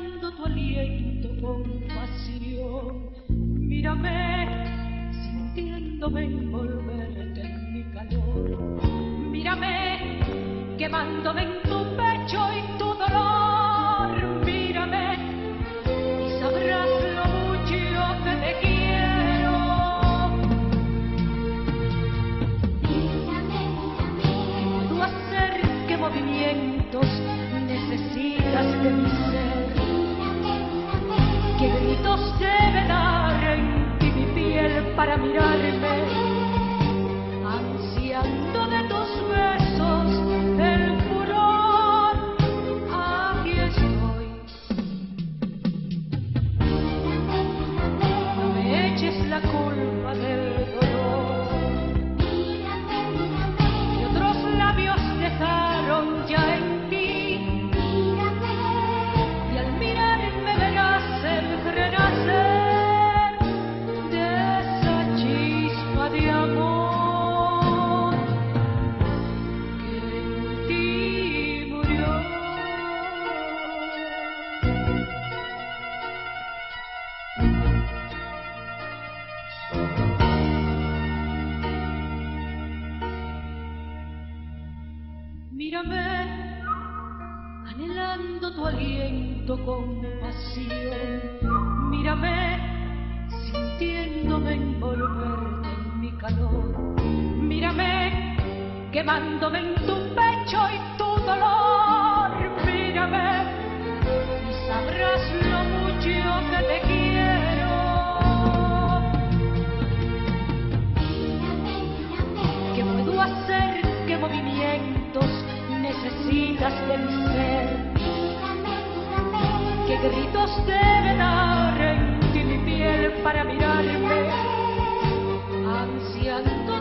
anhelando tu aliento con pasión. Mírame, sintiéndome envolverte en mi calor. Mírame, quemándome en tu pecho y tu dolor. Mírame y sabrás lo mucho que te quiero. Mírame, mírame. Puedo hacer qué movimientos necesitas de mi ser. Mírame, mírame. Qué gritos debe dar en ti mi piel para mirarme, ansiando de tus besos el furor. Aquí estoy. Mírame, mírame. No me eches la culpa del dolor Mírame, mírame. que otros labios dejaron ya en ti. Mírame. Y al mirarme verás el renacer de esa chispa de amor que en ti murió. Mírame, anhelando tu aliento con pasión. Mírame, sintiéndome envolverte en mi calor. Mírame, quemándome en tu pecho y tu dolor. Mírame y sabrás lo mucho que te quiero. Mírame, mírame. ¿Qué puedo hacer? ¿Qué movimientos necesitas de mi ser? Mírame, mírame. ¿Qué gritos debe dar en ti mi piel para mirarme, ansiando